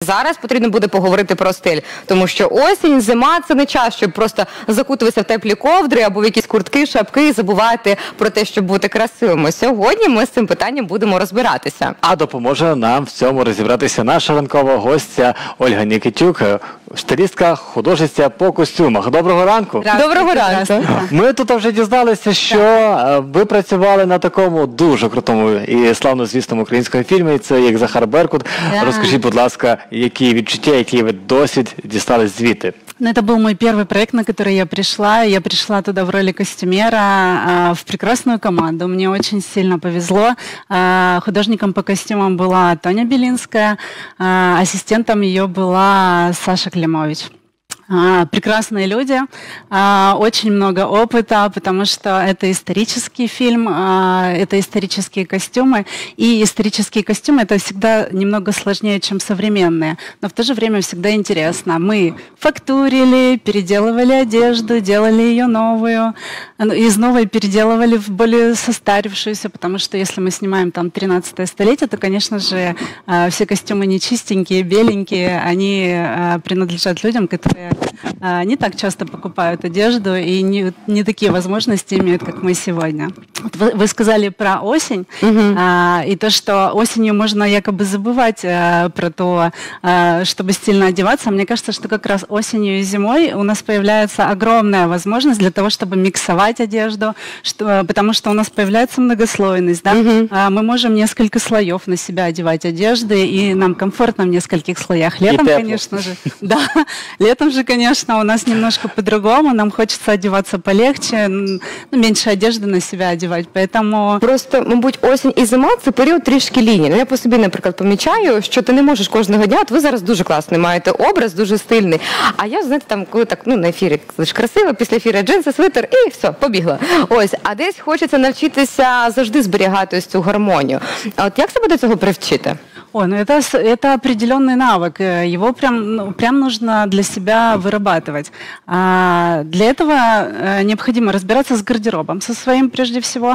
Зараз потрібно буде поговорити про стиль, тому що осінь, зима – це не час, щоб просто закутуватися в теплі ковдри або в якісь куртки, шапки і забувати про те, щоб бути красивими. Сьогодні ми з цим питанням будемо розбиратися. А допоможе нам в цьому розібратися наша ранкова гостя Ольга Нікітюк, стилістка, художниця по костюмах. Доброго ранку! Доброго ранку! Ми тут вже дізналися, що ви працювали на такому дуже крутому і славнозвісному українському фільмі, це як Захар Беркут. Розкажіть, будь ласка, які відчуття, який ви досвід дістали звідти? Это был мой первый проект, на который я пришла. Я пришла туда в роли костюмера в прекрасную команду. Мне очень сильно повезло. Художником по костюмам была Тоня Белинская, ассистентом ее была Саша Климович. Прекрасные люди, очень много опыта, потому что это исторический фильм, это исторические костюмы. И исторические костюмы это всегда немного сложнее, чем современные, но в то же время всегда интересно. Мы фактурили, переделывали одежду, делали ее новую, из новой переделывали в более состарившуюся, потому что если мы снимаем там 13 столетие, то, конечно же, все костюмы не чистенькие, беленькие, они принадлежат людям, которые не так часто покупают одежду и не такие возможности имеют, как мы сегодня. Вот вы сказали про осень, и то, что осенью можно якобы забывать про то, чтобы стильно одеваться. Мне кажется, что как раз осенью и зимой у нас появляется огромная возможность для того, чтобы миксовать одежду, потому что у нас появляется многослойность. Да? Мы можем несколько слоев на себя одевать одежды, и нам комфортно в нескольких слоях. Летом, конечно же. Да, летом же, конечно, у нас немножко по-другому. Нам хочется одеваться полегче, меньше одежды на себя одевать. Поэтому... Просто, мабуть, осінь і зима – це період трішки лінії. Ну, я по собі, наприклад, помічаю, що ти не можеш кожного дня, от ви зараз дуже класний маєте образ, дуже стильний. А я, знаєте, там, коли так, на ефірі красиво, після ефіру джинси, свитер і все, побігла. Ось, а десь хочеться навчитися завжди зберігати ось цю гармонію. А от як себе до цього привчити? Это определенный навык. Его прям нужно для себя вырабатывать. Для этого необходимо разбираться с гардеробом, со своим прежде всего,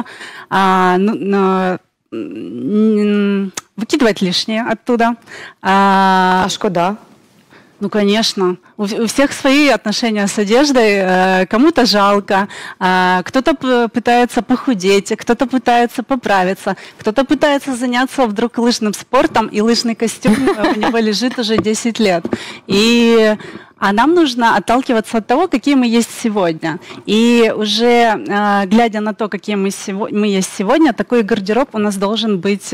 выкидывать лишнее оттуда. А шкода? Ну, конечно. У всех свои отношения с одеждой. Кому-то жалко, кто-то пытается похудеть, кто-то пытается поправиться, кто-то пытается заняться вдруг лыжным спортом, и лыжный костюм у него лежит уже 10 лет. А нам нужно отталкиваться от того, какие мы есть сегодня. И уже глядя на то, какие мы есть сегодня, такой гардероб у нас должен быть...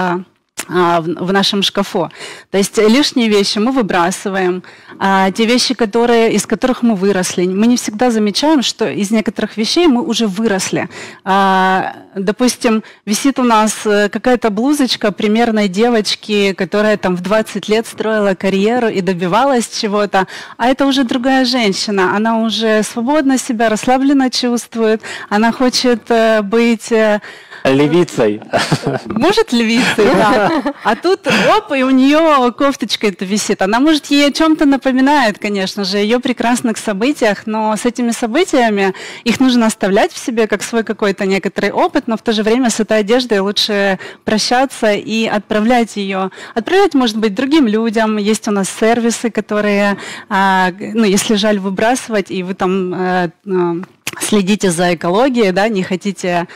в нашем шкафу. То есть лишние вещи мы выбрасываем, те вещи, из которых мы выросли. Мы не всегда замечаем, что из некоторых вещей мы уже выросли. Допустим, висит у нас какая-то блузочка примерной девочки, которая там в 20 лет строила карьеру и добивалась чего-то, а это уже другая женщина. Она уже свободно себя, расслабленно чувствует, она хочет быть... Левицей. Может, левицей, да. А тут, оп, и у нее кофточка это висит. Она, может, ей о чем-то напоминает, конечно же, ее прекрасных событиях, но с этими событиями их нужно оставлять в себе, как свой какой-то некоторый опыт, но в то же время с этой одеждой лучше прощаться и отправлять ее. Отправлять, может быть, другим людям. Есть у нас сервисы, которые, если жаль выбрасывать, и вы там... следите за экологией, да, не хотите,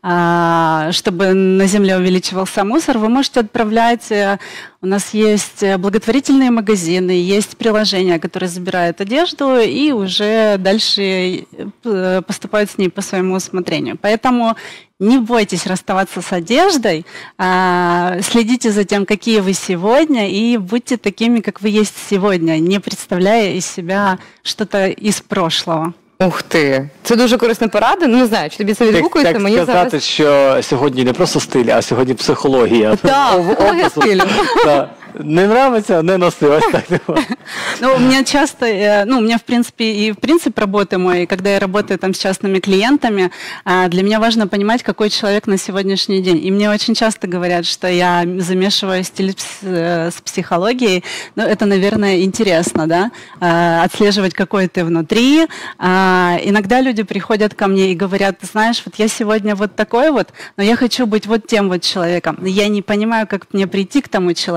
чтобы на земле увеличивался мусор, вы можете отправлять, у нас есть благотворительные магазины, есть приложения, которые забирают одежду и уже дальше поступают с ней по своему усмотрению. Поэтому не бойтесь расставаться с одеждой, следите за тем, какие вы сегодня, и будьте такими, как вы есть сегодня, не представляя из себя что-то из прошлого. Ух ти, це дуже корисна порада. Ну, не знаю, чи тобі це відгукується. Мені сказати, що сьогодні не просто стиль, а сьогодні психологія. Так, психологія стилю. Не нравится, не носи, ось так. Ну, у меня часто, у меня в принципе работы мой, когда я работаю там с частными клиентами, для меня важно понимать, какой человек на сегодняшний день. И мне очень часто говорят, что я замешиваю стиль с психологией. Ну, это, наверное, интересно, да, отслеживать, какой ты внутри. Иногда люди приходят ко мне и говорят, ты знаешь, вот я сегодня вот такой вот, но я хочу быть вот тем вот человеком. Я не понимаю, как мне прийти к тому человеку.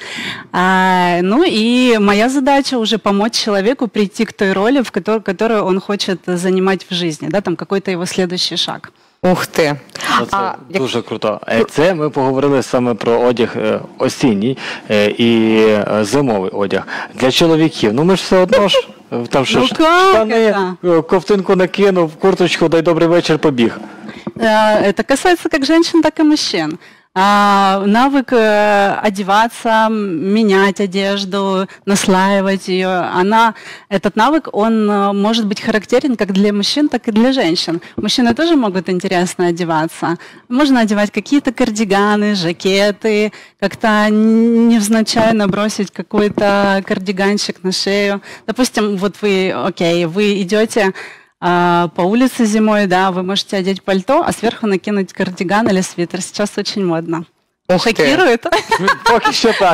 Ну и моя задача уже помочь человеку прийти к той роли, которую он хочет занимать в жизни, да, там какой-то его следующий шаг. Ух ти. Це дуже круто. Це ми поговорили саме про одяг осінній і зимовий одяг. Для чоловіків, ну ми ж все одно ж, там що ж, штани, ковтинку накинув, курточку, дай добрий вечір, побіг. Это касается как женщин, так и мужчин. Навык одеваться, менять одежду, наслаивать ее, этот навык, он может быть характерен как для мужчин, так и для женщин. Мужчины тоже могут интересно одеваться. Можно одевать какие-то кардиганы, жакеты, как-то невзначай набросить какой-то кардиганчик на шею. Допустим, вот вы идете по улице зимой, да, вы можете одеть пальто, а сверху накинуть кардиган или свитер. Сейчас очень модно. Шокирует? Поки що так.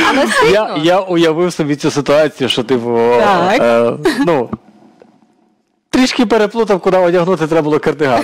Я уявив собі цю ситуацію, що ну, трішки переплутав, куди одягнути, треба було кардиган.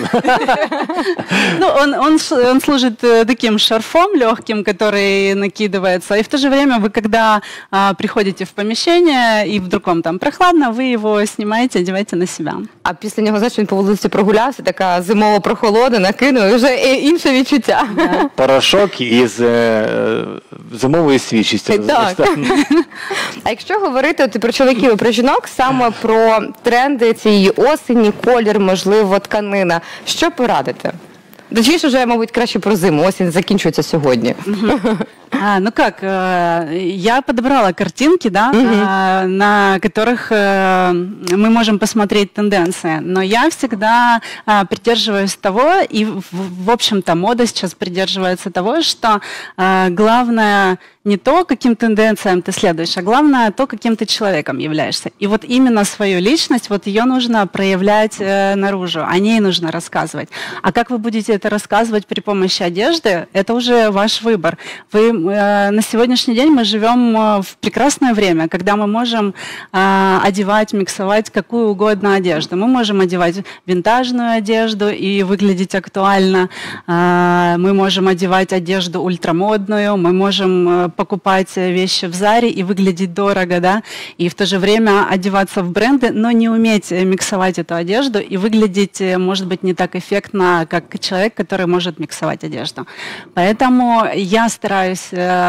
Ну, он служит таким шарфом легким, который накидывается. И в то же время вы, когда приходите в помещение, и вдруг вам там прохладно, вы его снимаете, одеваете на себя. А після нього, знаєш, він по вулиці прогулявся, така зимова прохолода, накинув, і вже інше відчуття. Порошок із зимовою свіжістю. Так. А якщо говорити про чоловіків і про жінок, саме про тренди цієї осені, колір, можливо, тканина, що порадите? Точніше, вже, мабуть, краще про зиму. Осінь закінчується сьогодні. Ну как, я подобрала картинки, да, на которых мы можем посмотреть тенденции, но я всегда придерживаюсь того, и в общем-то мода сейчас придерживается того, что главное не то, каким тенденциям ты следуешь, а главное то, каким ты человеком являешься. И вот именно свою личность, вот ее нужно проявлять наружу, о ней нужно рассказывать. А как вы будете это рассказывать при помощи одежды, это уже ваш выбор. На сегодняшний день мы живем в прекрасное время, когда мы можем одевать, миксовать какую угодно одежду. Мы можем одевать винтажную одежду и выглядеть актуально. Мы можем одевать одежду ультрамодную, мы можем покупать вещи в Заре и выглядеть дорого, да, и в то же время одеваться в бренды, но не уметь миксовать эту одежду и выглядеть, может быть, не так эффектно, как человек, который может миксовать одежду. Поэтому я стараюсь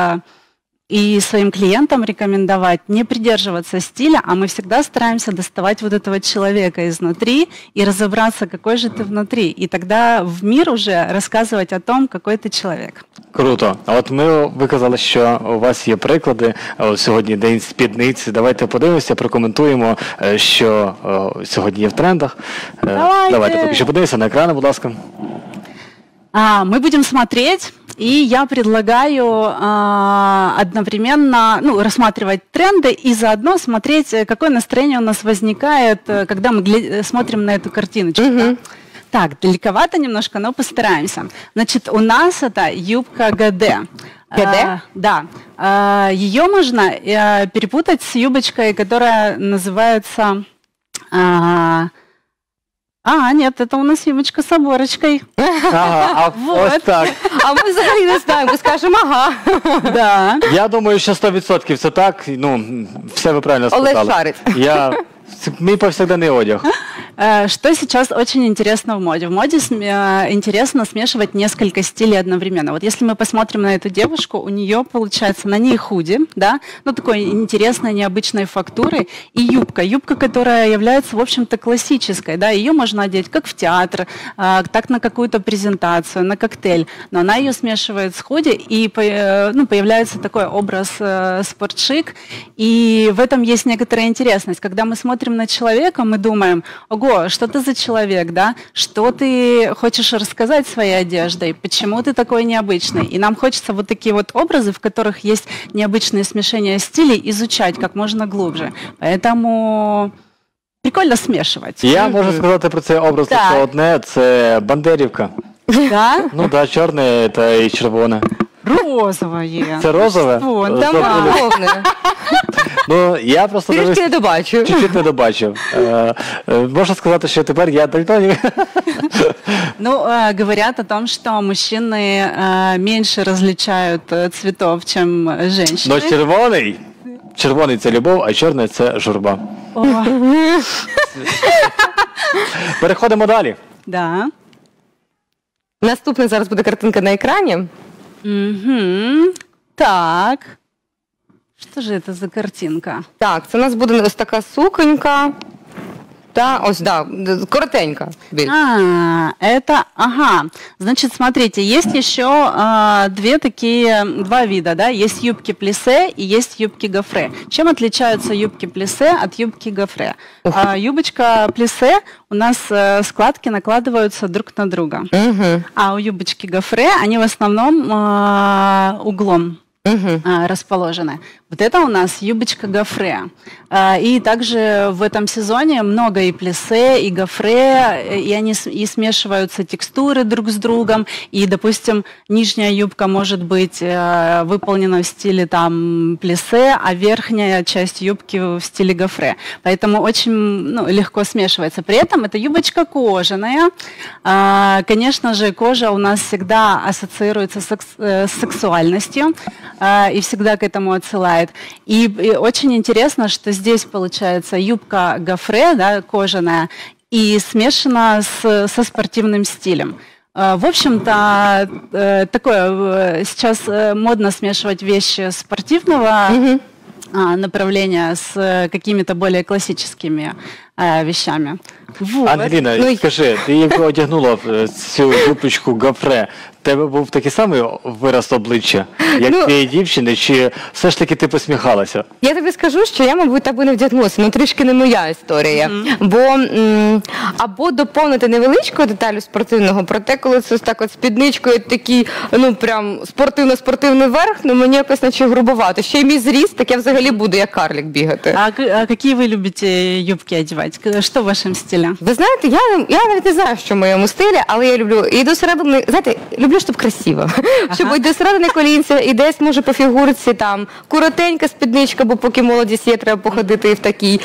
и своим клиентам рекомендовать не придерживаться стиля, а мы всегда стараемся доставать вот этого человека изнутри и разобраться, какой же ты внутри. И тогда в мир уже рассказывать о том, какой ты человек. Круто. А от ви казали, що у вас є приклади. Сьогодні День спідниць. Давайте подивимося, прокоментуємо, що сьогодні є в трендах. Давайте поки що подивимося на екрани, будь ласка. Мы будем смотреть, и я предлагаю одновременно рассматривать тренды и заодно смотреть, какое настроение у нас возникает, когда мы смотрим на эту картиночку. Да? Так, далековато немножко, но постараемся. Значит, у нас это юбка ГД. ГД? Да. Ее можно перепутать с юбочкой, которая называется... нет, это у нас юбочка с оборочкой. Ось так. А ми взагалі не знаємо, ми скажемо, ага. Да. Я думаю, що 100% це так. Все ви правильно сказали. Олег шарить. Мій повсякденний одяг. Что сейчас очень интересно в моде? В моде интересно смешивать несколько стилей одновременно. Вот если мы посмотрим на эту девушку, у нее получается, на ней худи, да, такой интересной, необычной фактуры, и юбка. Юбка, которая является, в общем-то, классической, да, ее можно одеть как в театр, так на какую-то презентацию, на коктейль, но она ее смешивает с худи, и появляется такой образ спортшик, и в этом есть некоторая интересность. Когда мы смотрим на человека, мы думаем, ого, что ты за человек, да? Что ты хочешь рассказать своей одеждой? Почему ты такой необычный? И нам хочется вот такие вот образы, в которых есть необычные смешения стилей, изучать как можно глубже. Поэтому прикольно смешивать. Я можу сказати про цей образ лише одне, це Бандерівка. Да? Ну так, чорне та і червоне. Розовое. Це розове? Там головне. Я просто трішки не добачив. Чуть-чуть не добачив. Можна сказати, що тепер я дальтонік. Ну, говорят о том, что мужчины меньше различают цветов, чем женщины. Но червоний це любов, а чорний це журба. О, Переходимо далі. да. Наступна зараз буде картинка на екрані. Мгм. Так. Что же это за картинка? Так, це у нас буде ось така суконька. Та, ось, да, коротенька. більш. Ага. Значит, смотрите, есть еще два вида, да? Есть юбки плиссе и есть юбки гофре. Чем отличаются юбки плиссе от юбки гофре? Юбочка плиссе у нас складки накладываются друг на друга, а у юбочки гофре они в основном углом расположены. Вот это у нас юбочка гофре. И также в этом сезоне много и плиссе, и гофре, и они и смешиваются текстуры друг с другом. И, допустим, нижняя юбка может быть выполнена в стиле там плиссе, а верхняя часть юбки в стиле гофре. Поэтому очень легко смешивается. При этом это юбочка кожаная. Конечно же, кожа у нас всегда ассоциируется с сексуальностью и всегда к этому отсылает. И очень интересно, что здесь получается юбка гофре, да, кожаная, и смешана со спортивным стилем. В общем-то, такое сейчас модно смешивать вещи спортивного направления с какими-то более классическими вещами. Вот. Ангеліна, скажи, ти як одягнула цю юбочку гофре, в тебе був такий самий вираз обличчя, як тієї дівчини, чи все ж таки ти посміхалася? Я тобі скажу, що я, мабуть, так би не вдягнулася, трішки не моя історія. Бо або доповнити невеличкою деталю спортивного, проте, коли це так от спідничкою такий, прям спортивно-спортивний верх, мені якось наче грубовато. Ще й мій зріст, так я взагалі буду як карлик бігати. А які ви любите юбки одягати? Що в вашому стилі? Ви знаєте, я навіть не знаю, що в моєму стилі, але я люблю і до середини, знаєте, люблю, щоб красиво. Щоб і до середини колінця, і десь, може, по фігурці, там, коротенька спідничка, бо поки молодість є, треба походити і в такій.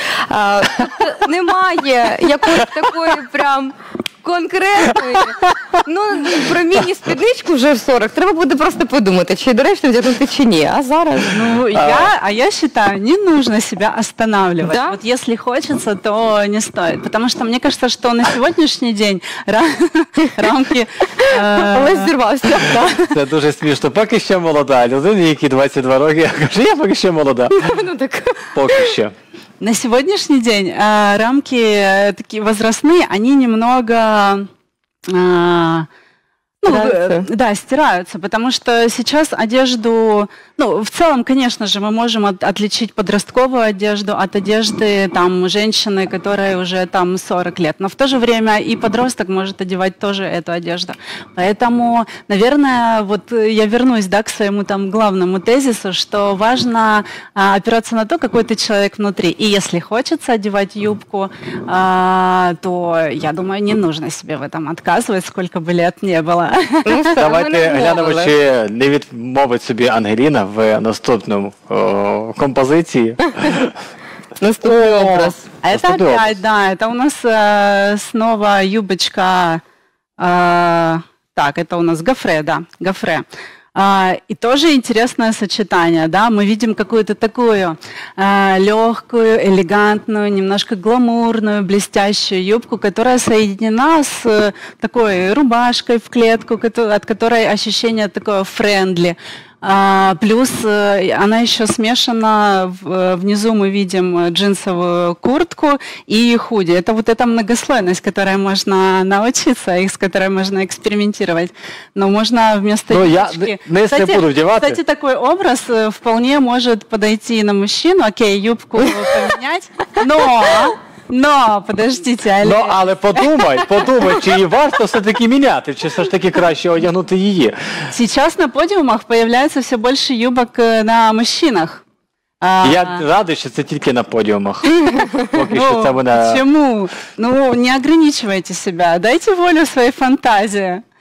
Немає якоїсь такої прям конкретної. Про міні-спідничку вже в 40 треба буде просто подумати, чи доречно вдягнути, чи ні. А зараз? Я считаю, не нужно себя останавливать. Да? Вот если хочется, то не стоит. Потому что мне кажется, что на сегодняшний день рамки... Олесь зірвався. Це дуже смішно. Поки ще молода. Людині, якій 22 роки, каже, я поки ще молода. Поки ще. На сегодняшний день рамки такие возрастные, они немного... стираются, потому что сейчас одежду, в целом, конечно же, мы можем отличить подростковую одежду от одежды там женщины, которой уже там 40 лет, но в то же время и подросток может одевать тоже эту одежду. Поэтому, наверное, вот я вернусь, к своему там главному тезису, что важно опираться на то, какой ты человек внутри. И если хочется одевать юбку, то, я думаю, не нужно себе в этом отказывать, сколько бы лет не было. Давайте глянемо, чи не відмовить собі Ангеліна в наступному композиції. Наступний образ. Это опять, это у нас снова юбочка, это у нас гофре, гофре. И тоже интересное сочетание, мы видим какую-то такую легкую, элегантную, немножко гламурную, блестящую юбку, которая соединена с такой рубашкой в клетку, от которой ощущение такое френдли. Плюс она еще смешана, внизу мы видим джинсовую куртку и худи. Это вот эта многослойность, которой можно научиться, и с которой можно экспериментировать. Но можно вместо юбочки... Кстати, такой образ вполне может подойти на мужчину. Окей, юбку поменять, но, подождите, але подумай, чи її варто все-таки міняти, чи все ж таки краще одягнути її. Сейчас на подиумах появляется все больше юбок на мужчинах. Я радий, що це тільки на подіумах. Поки що це буде... Почему? Не ограничивайте себя, дайте волю своей фантазии.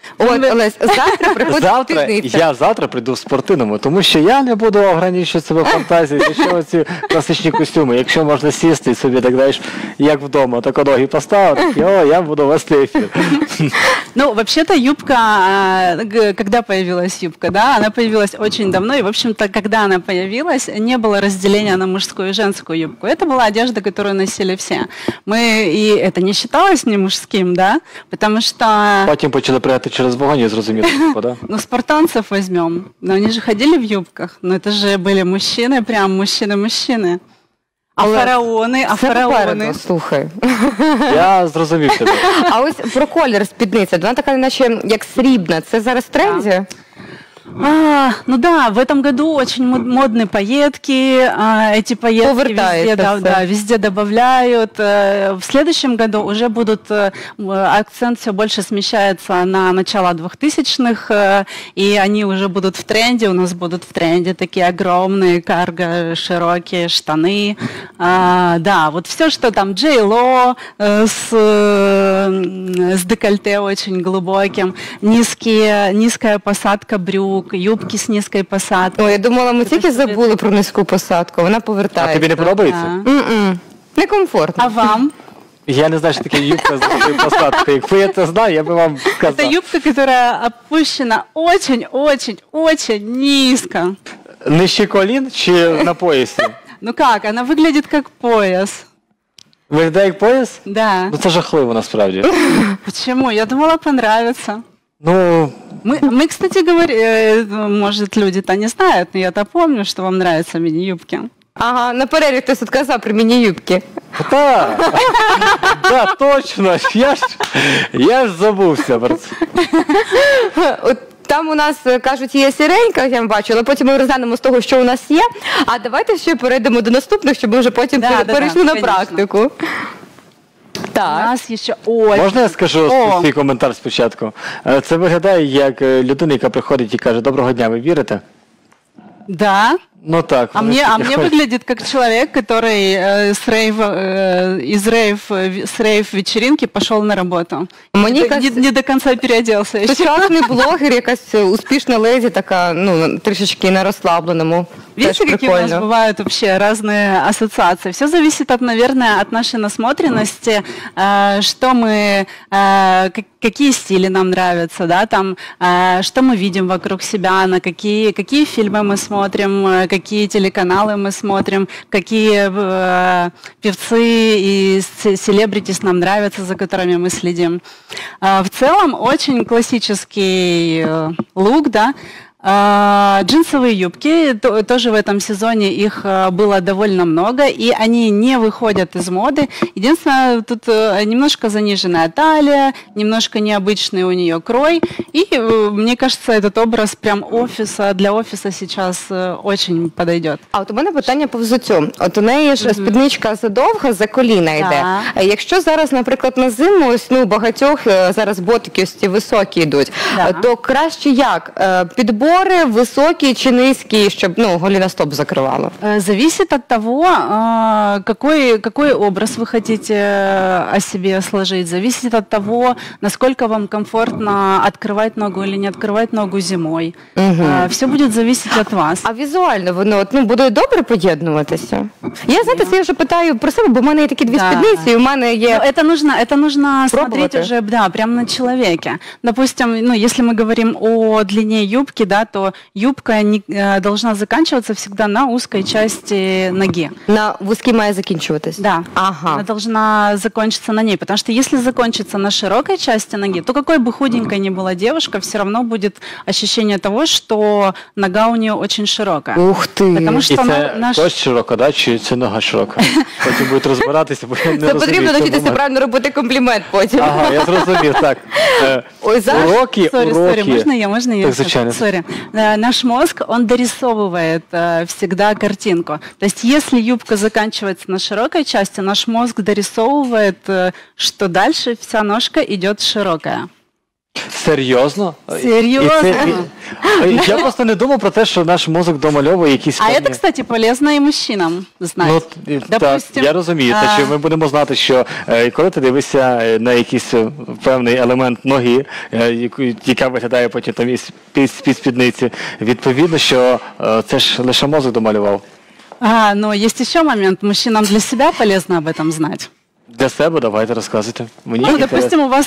От, Олесь, завтра приходить спідниця. Я завтра прийду в спортивному, тому що я не буду ограничувати себе фантазією, якщо ці класичні костюми, якщо можна сісти і собі, так знаєш, як вдома, так ноги поставити, я буду вести ефір. Ну, вообще-то юбка, когда появилась юбка, да, она появилась очень давно, и, в общем-то, когда она появилась, не было разделения на мужскую и женскую юбку. Это была одежда, которую носили все. И это не считалось не мужским, да, потому что... Потім почали прийти через вогонь і зрозуміли, да? Ну, спартанцев возьмем, но они же ходили в юбках, но это же были мужчины, прям мужчины-мужчины. А фараони. Слухай. Я зрозумів тебе. А ось про колір спідниця, вона така наче як срібна, це зараз в тренді? Ну да, в этом году очень модны пайетки, эти пайетки везде добавляют. В следующем году уже акцент все больше смещается на начало 2000-х, и они уже будут в тренде, у нас будут в тренде такие огромные карго, широкие штаны. Да, вот все, что там J.Lo с декольте очень глубоким, низкая посадка брюк, юбки з низькою посадкою. Ой, я думала, ми тільки забули про низьку посадку, вона повертається. А тобі не подобається? Некомфортно. А вам? Я не знаю, що таке юбка з низькою посадкою. Якби я це знав, я би вам сказав. Это юбка, которая опущена очень-очень-очень низко. Нижче колін чи на поясі? Ну как, она выглядит как пояс. Виглядає як пояс? Да. Ну це жахливо насправді. Почему? Я думала, понравится. Ну... Мы, кстати говоря, может, люди-то не знают, но я-то помню, что вам нравятся мини-юбки. Ага, на перерві хтось тут казав про міні-юбки. Так, точно. Я ж забувся про це. Там у нас, кажуть, є сіренька, я бачу, але потім ми розглянемо з того, що у нас є. А давайте ще перейдемо до наступних, щоб ми вже потім перейшли на практику. Так. У нас ще Можна я скажу свій коментар спочатку? Це виглядає як людина, яка приходить і каже: «Доброго дня, ви вірите?» Да. Ну так. А мне выглядит как человек, который с рейв-вечеринки пошел на работу. Не до конца переоделся. Сучасний блогер, якась успішна леді, така, ну, трішечки на розслабленому. Видите, какие у нас бывают вообще разные ассоциации. Все зависит, наверное, от нашей насмотренности, что мы, какие стили нам нравятся, да, там, что мы видим вокруг себя, на какие фильмы мы смотрим, какие телеканалы мы смотрим, какие певцы и селебритис нам нравятся, за которыми мы следим. В целом, очень классический лук, да. Джинсовые юбки, тоже в этом сезоне их было довольно много, и они не выходят из моды. Единственное, тут немножко заниженная талия, немножко необычный у нее крой, и мне кажется, этот образ прям для офиса сейчас очень подойдет. А от у мене питання по взуттю. От у неї ж спідничка задовга, за коліна йде. Якщо зараз, наприклад, на зиму, ось, ну, багатьох зараз ботики ось ці високі йдуть, то краще як? Підбори высокие чи низкие, чтобы, ну, голеностоп закрывало? Зависит от того, какой образ вы хотите о себе сложить. Зависит от того, насколько вам комфортно открывать ногу или не открывать ногу зимой. Все будет зависеть от вас. А візуально воно, ну, буде добре поєднуватися? Я, знаєте, я вже питаю про себе, бо в мене є такі дві спідниці, і у мене є... Это нужно смотреть уже, да, прямо на человеке. Допустим, ну, если мы говорим о длине юбки, да, то юбка должна заканчиваться всегда на узкой части ноги. На вузкій має закінчуватись? Да. Ага. Она должна закончиться на ней, потому что если закончится на широкой части ноги, то какой бы худенькой ни была девушка, все равно будет ощущение того, что нога у нее очень широкая. Ух ты! Потому что і це кость широка, да? Чи це нога широка? Потім будуть розбиратися, бо я не розумію. Це потрібно навчитися правильно робити комплімент потім. Ага, я зрозумів, так. Уроки. Можно я? Так, звичайно. Наш мозг, он дорисовывает всегда картинку. То есть, если юбка заканчивается на широкой части, наш мозг дорисовывает, что дальше вся ножка идет широкая. Серйозно? Серйозно. Я просто не думав про те, що наш мозок домальовує якісь А певні... это, кстати, полезно и мужчинам знать. Ну, Допустим, так, я розумію, те, що ми будемо знати, що коли ти дивишся на якийсь певний елемент ноги, яка виглядає потім там із спідниці, відповідно, що це ж лише мозок домалював. Но есть еще момент. Мужчинам для себя полезно об этом знать. Для себе давайте розказуйте. Мені Ну, допустим, у вас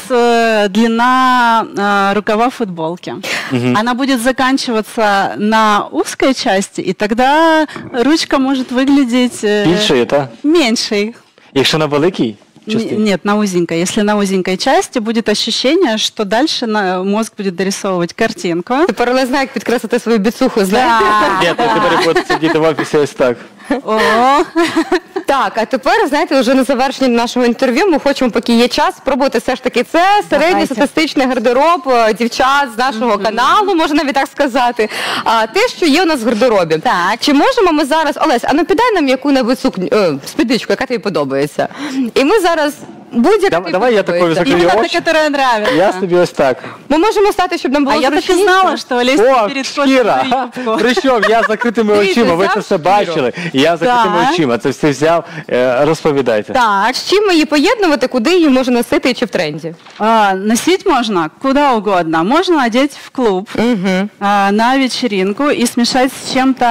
длина рукава футболки. Она будет заканчиваться на узкой части, и тогда ручка может выглядеть більшою, так? меньшей. Якщо на великій частині? Нет, на узенькой. Если на узенькой части, будет ощущение, что дальше мозг будет дорисовывать картинку. Тепер не знаю, як підкреслити свою біцуху, знаєте? Ні, то тепер будете сидіти в офісі ось так. О, Так, а тепер, знаєте, вже на завершенні нашого інтерв'ю ми хочемо, поки є час, спробувати все ж таки. Це середньостатистичний гардероб дівчат з нашого каналу, можна навіть так сказати. Те, що є у нас в гардеробі. Так. Чи можемо ми зараз, Олесь, а ну піддай нам яку-небудь спідничку, яка тобі подобається. І ми зараз будь-яка тобі Давай я такою подобається. закрию именно очі. та, которая нравится. Я собі ось так. Ми можемо стати, щоб нам було А я так и зручніше. знала, что Олесь О, перед Шкіра! юбку. Прийшов, я з закритими Дивіться, очима, ви взяв це все шкіру. бачили. Я з закритими Так. очима, це все взяв. Розповідайте. Так, З чим її поєднувати, куди її можна носити і чи в тренді? носить можно куда угодно. Можно одеть в клуб, на вечеринку и смешать с чем-то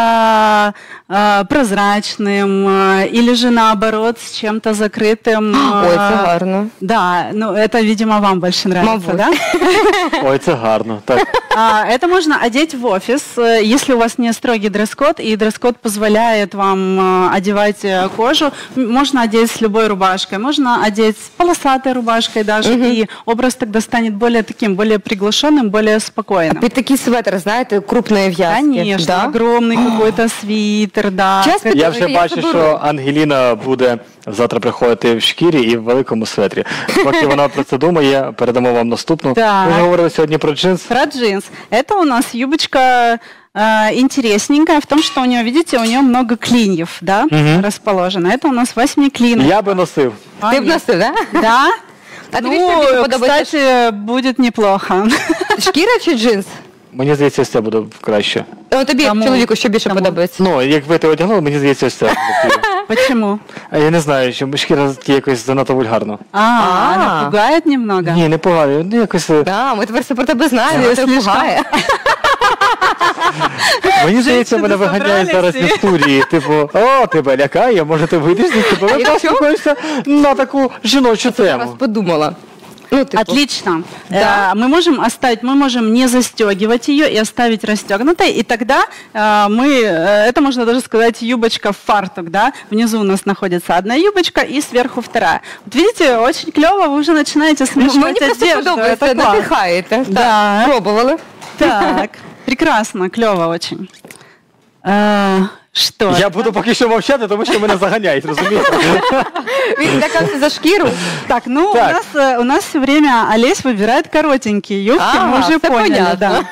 прозрачным, или же наоборот с чем-то закрытым. Ой, це гарно. Да, ну это, видимо, вам больше нравится, Мабуть. да? Ой, це гарно. Так. Это можно одеть в офис, если у вас не строгий дресс-код, и дресс-код позволяет вам одевать кожу. Можно одеть с любой рубашкой, можно одеть с полосатой рубашкой даже, и образ тогда станет более таким, более приглушенным, более спокойным. Під такий светр, знаєте, крупної в'язки. Конечно, Да? огромный какой-то свитер, да. Чесно, Я вже бачу, соберу. що Ангеліна буде завтра приходити в шкірі і в великому светрі. Поки вона про це думає, передамо вам наступну. Так. Ми говорили сьогодні про джинс. Про джинс. Это у нас юбочка интересненькая в том, что у нее, видите, у нее много клиньев, да, расположено. Это у нас 8-клинья. Я би носив. Ти б носив, да? Да? А тобі що більше подобається? Кстати, будет неплохо. Шкіра чи джинс? Мені здається, ось це буде краще. Ну, тобі, як Кому? чоловіку, що більше Кому? подобається? Ну, як ви те одягнули, мені здається, ось це. Почему? А я не знаю, що шкіра якось занадто вульгарно. Она пугает немного. Ні, не погано. Ну, якось... Да, ми тепер все про тебе знаємо, це пугає. Мені здається, мене виганяють зараз із студії. Типу, о, тебе лякає, може ти вийдеш звідси, бо ви Якщо? поспілкуєшся на таку жіночу Раз тему. подумала. Ну, типу. Отлично. Да. Мы можем оставить, мы можем не застегивать ее и оставить расстегнутой, и тогда это можно даже сказать юбочка в фартук, да? Внизу у нас находится одна юбочка и сверху вторая. Вот видите, очень клево, вы уже начинаете Мені смешивать просто одежду. подобається, Это класс. надихаєте. Да. Так, пробували. Так, прекрасно, клево очень. Что? Я буду поки що мовчати, тому що мене заганяють, розумієте? Він лякався за шкіру. Так, ну Так. у нас все время Олесь выбирает коротенькие юбки, Ага, мы уже всё поняли, понятно. да.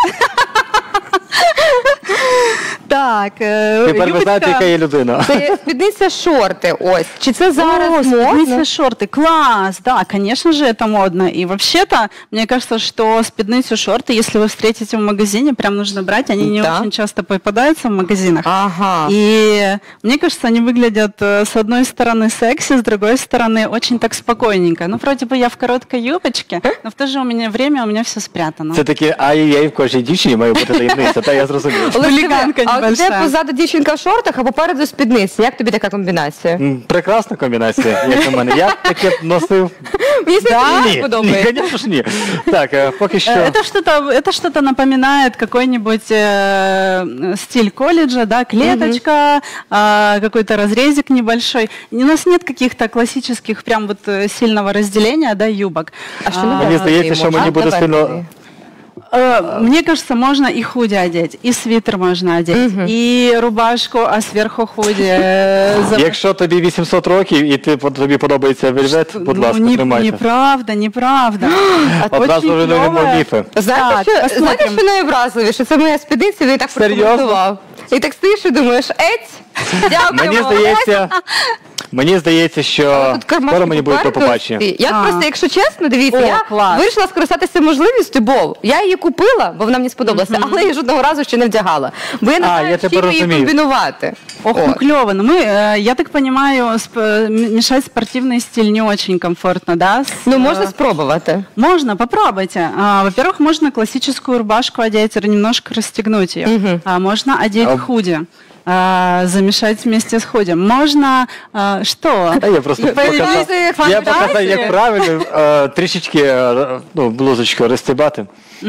Так, Тепер ви знаєте, яка є людина. Це спідниця шорти, ось. Чи це О, зараз модно? спидницы, шорты, класс, да, конечно же, это модно. И вообще-то, мне кажется, что спидницу, шорты, если вы встретите в магазине, прям нужно брать, они не Да. очень часто попадаются в магазинах. Ага. И мне кажется, они выглядят с одной стороны секси, с другой стороны очень так спокойненько. Ну, вроде бы я в короткой юбочке, но в то же время у меня все спрятано. Це таке ай-яй в кожній дівчині має бути таємниця, та я зрозумів. Олесь, Хуліганка а от де небольшая. позаду дівчинка в шортах, а попереду спідниці. Як тобі така комбінація? Прекрасна комбінація, як на мене. Я б таке б носив. Мені Да? це подобається. звісно ж ні. Так, поки що. Это что-то напоминает какой-нибудь стиль колледжа, да, клеточка, какой-то разрезик небольшой. У нас нет каких-то классических прям вот сильного разделения, да, юбок. А що Мені здається, що мені буде сильно... Мне кажется, можно и худи одеть, и свитер можно одеть, и рубашку, а сверху худи. Якщо тобі 800 років і тобі подобається вельвет, будь ласка, тримайся. Неправда, неправда. Одразу Очень руйнуємо клёвая. міфи. Знаєте, що найобразливіше? Це моя спідниця, він так Серйозно? прокоментував. І так стоїш і думаєш, еть, дякую. Мені здається, Мені здається, що Тут кармашки скоро мені буде до попереду. побачення. Я просто, якщо чесно, дивіться, О, я клас. вирішила скористатися можливістю, бо я її купила, бо вона мені сподобалася, але я жодного разу ще не вдягала. Бо я не знаю, я чим тепер її розумію. комбінувати. Ох, ну клево. Ну, я так понимаю, мешать спортивный стиль не очень комфортно, да? Ну, можна спробувати. Можно, попробуйте. Во-первых, можно классическую рубашку одеть, немножко расстегнуть ее. Можно одеть худи. Замешать вместе с худи. Можно что? Я просто показав, як правильно трішечки блузочку розстібати.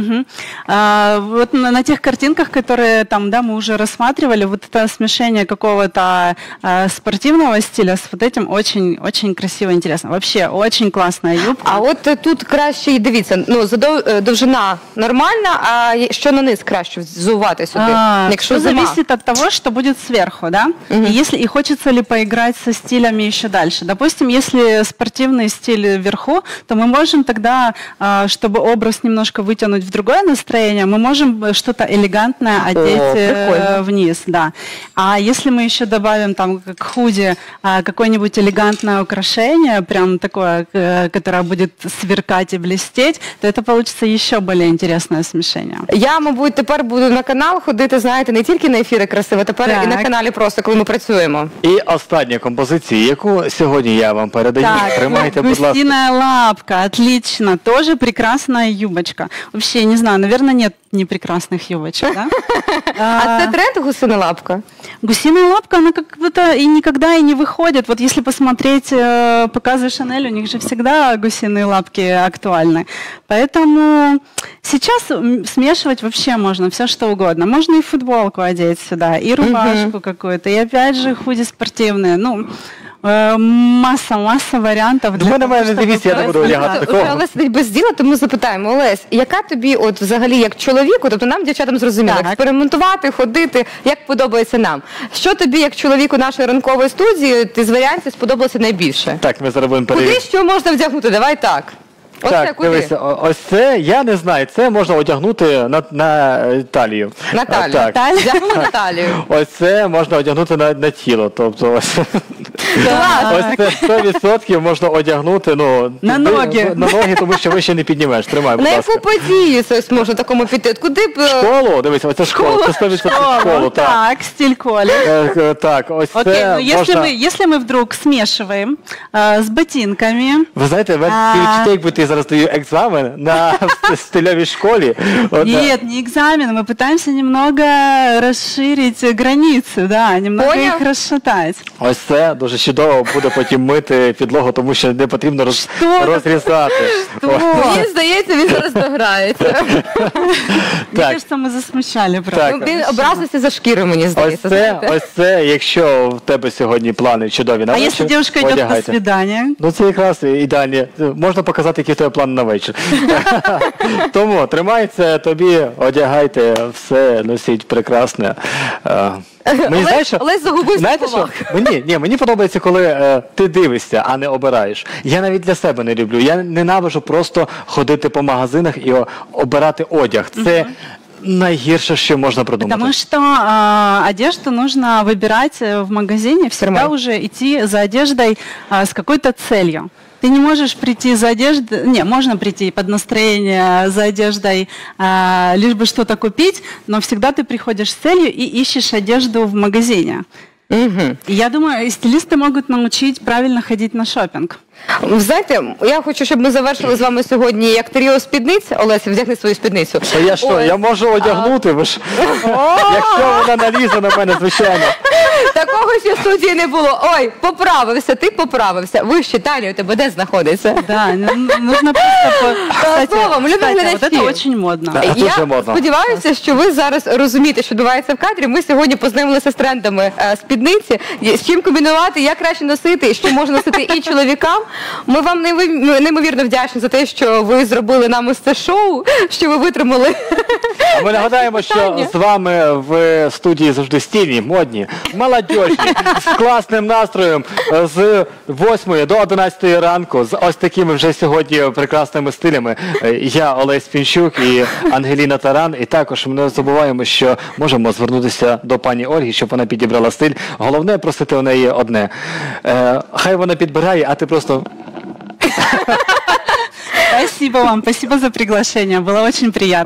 Вот на тех картинках, которые там, да, мы уже рассматривали, вот это смешение какого-то спортивного стиля с вот этим очень красиво, интересно. Вообще, очень классная юбка. А от тут краще, дивіться, ну, довжина нормальна, а що на низ краще взувати сюди, якщо Все зима? зависит от того, что будет сверху, да? И хочется ли поиграть со стилями еще дальше. Допустим, если спортивный стиль вверху, то мы можем тогда, чтобы образ немножко вытянуть в другое настроение, мы можем что-то элегантное одеть вниз, да. А если мы еще добавим там к худи какое-нибудь элегантное украшение, прям такое, которое будет сверкать и блестеть, то это получится еще более интересное смешение. Я, мабуть, тепер буду на канал ходити, знаєте, не тільки на ефіри красиво, тепер і на каналі просто, коли ми працюємо. І остання композиція, яку сьогодні я вам передаю. Тримайте, будь ласка. Гусиная лапка, отлично, тоже прекрасная юбочка. Вообще, не знаю, наверное, нет непрекрасных юбочек, да? А це тренд гусина лапка? Гусиная лапка, она как будто и никогда и не выходит. Вот если посмотреть показы Шанель, у них же всегда гусиные лапки актуальны. Поэтому сейчас смешивать вообще можно все что угодно. Можно и футболку одеть сюда, и рубашку какую-то, и опять же худи спортивные. Ну, масса варіантів. До мене не дивіться, я не буду одягати такого. Олесь сидить без діла, тому запитаємо, Олесь, яка тобі от взагалі як чоловіку, тобто нам, дівчатам, зрозуміло, експериментувати, ходити, як подобається нам. Що тобі, як чоловіку нашої ранкової студії, з варіантів сподобалося найбільше? Так, ми зараз будемо перевірити. Куди що можна вдягнути? Давай так. Так, дивися, ось це, я не знаю, це можна одягнути на талію. На талію. Так. Вдягнули на талію. Ось це можна одягнути на тіло, тобто ось це 100% можна одягнути на ноги. На ноги, тому що вище не піднімеш. Тримай, будь На ласка. яку подію це можна такому піти? От куди б... Школу, дивися, ось це школа, це 100% школу, так. Так, стиль Коли. Так, ось Окей, це ну можна... если мы вдруг смешиваем с ботинками... Ви знаєте, відчуття, якби ти зараз даю екзамен на стильовій школі. Нет, не экзамен, мы пытаемся немного расширить границы, да, немного их расшатать. Ось це дуже чудово буде потім мити підлогу, тому що не потрібно розрізати. Мені здається, він зараз дограється. Мне кажется, мы засмущали просто. Він образився за шкіру, мені здається. Ось це, якщо в тебе сьогодні плани чудові на А вечір, если девушка идет по одягайте. свиданию? Ну це якраз ідеальні. Можна показати, які в тебе плани на вечір. Тому тримайте тобі, одягайте все, носіть прекрасне. Олесь загубився в словах. Мені подобається, коли ти дивишся, а не обираєш. Я навіть для себе не люблю. Я ненавиджу просто ходити по магазинах і обирати одяг. Це найгірше, що можна придумати. Потому что одежду нужно выбирать в магазине, всегда уже идти за одеждой с какой-то целью. Ты не можешь прийти за одеждой, можно прийти под настроение за одеждой, лишь бы что-то купить, но всегда ты приходишь с целью и ищешь одежду в магазине. И я думаю, стилисты могут научить правильно ходить на шопинг. Ви знаєте, я хочу, щоб ми завершили з вами сьогодні як тріо спідниць. Олеся, вдягни свою спідницю. А я що, я можу одягнути? Ви ж, якщо вона налізе на мене, звичайно. Такого ще в студії не було. Ой, поправився, ти поправився. Вище талія у тебе де знаходиться? Да, нужно просто... Словом, любі вот глядачі. это очень модно. Я сподіваюся, що ви зараз розумієте, що відбувається в кадрі. Ми сьогодні познайомилися з трендами спідниці, з чим комбінувати, як краще носити, і що можна носити і чоловікам. Ми вам неймовірно вдячні за те, що ви зробили нам ось це шоу, що ви витримали. Ми нагадаємо, що з вами в студії завжди стильні, модні, молодіжні, з класним настроєм, з 8 до 11 ранку, з ось такими вже сьогодні прекрасними стилями. Я Олесь Пінчук і Ангеліна Таран. І також ми не забуваємо, що можемо звернутися до пані Ольги, щоб вона підібрала стиль Головне просити у неї одне. Хай вона підбирає, а ти просто... Спасибо вам, спасибо за приглашение, было очень приятно.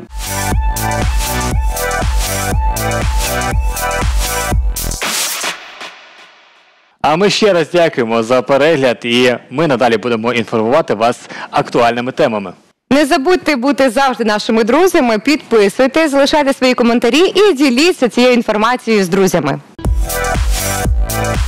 А ми ще раз дякуємо за перегляд, і ми надалі будемо інформувати вас актуальними темами. Не забудьте бути завжди нашими друзями, підписуйтесь, залишайте свої коментарі і діліться цією інформацією з друзями.